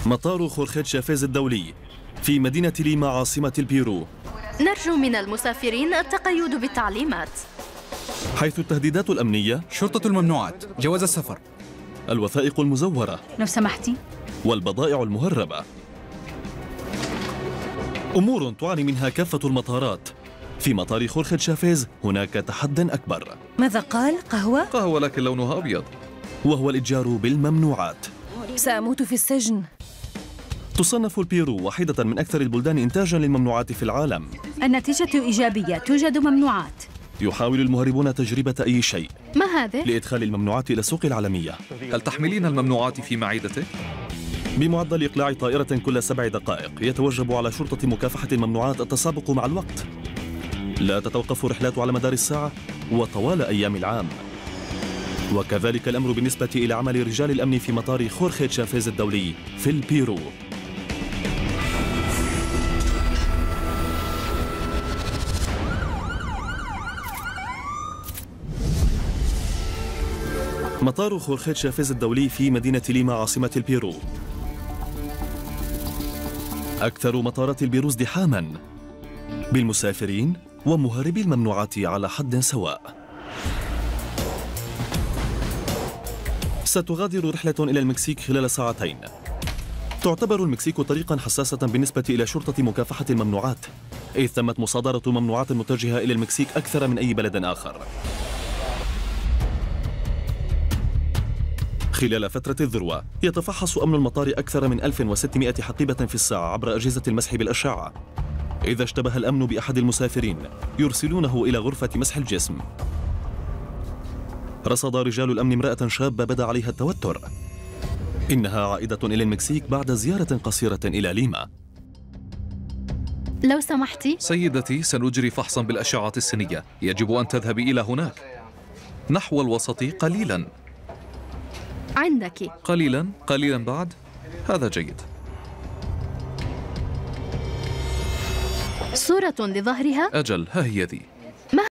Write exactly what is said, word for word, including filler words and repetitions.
مطار خورخيت شافيز الدولي في مدينة ليما عاصمة البيرو. نرجو من المسافرين التقيد بالتعليمات، حيث التهديدات الأمنية، شرطة الممنوعات، جواز السفر، الوثائق المزورة لو سمحتي، والبضائع المهربة، أمور تعاني منها كافة المطارات. في مطار خورخيت شافيز هناك تحد أكبر. ماذا قال؟ قهوة؟ قهوة لكن لونها أبيض. وهو الإتجار بالممنوعات. سأموت في السجن. تصنف البيرو واحدة من أكثر البلدان إنتاجاً للممنوعات في العالم. النتيجة إيجابية، توجد ممنوعات. يحاول المهربون تجربة أي شيء ما هذا؟ لإدخال الممنوعات إلى السوق العالمية. هل تحملين الممنوعات في معدتك؟ بمعدل إقلاع طائرة كل سبع دقائق يتوجب على شرطة مكافحة الممنوعات التسابق مع الوقت. لا تتوقف الرحلات على مدار الساعة وطوال أيام العام. وكذلك الأمر بالنسبة إلى عمل رجال الأمن في مطار خورخيت شافيز الدولي في البيرو. مطار خورخيت شافيز الدولي في مدينة ليما عاصمة البيرو أكثر مطارات البيرو ازدحاماً بالمسافرين ومهربي الممنوعات على حد سواء. ستغادر رحلة إلى المكسيك خلال ساعتين. تعتبر المكسيك طريقاً حساسة بالنسبة إلى شرطة مكافحة الممنوعات، إذ تمت مصادرة ممنوعات متجهة إلى المكسيك أكثر من أي بلد آخر. خلال فترة الذروة يتفحص أمن المطار أكثر من ألف وستمائة حقيبة في الساعة عبر أجهزة المسح بالأشعة. إذا اشتبه الأمن بأحد المسافرين يرسلونه إلى غرفة مسح الجسم. رصد رجال الأمن امرأة شابة بدا عليها التوتر. إنها عائدة إلى المكسيك بعد زيارة قصيرة إلى ليما. لو سمحتي سيدتي، سنجري فحصا بالأشعة السينية. يجب أن تذهبي إلى هناك نحو الوسط قليلا. عندك قليلا قليلا بعد. هذا جيد. صورة لظهرها؟ أجل، ها هي ذي.